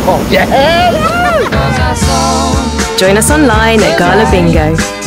Oh, yeah! Join us online at Gala Bingo.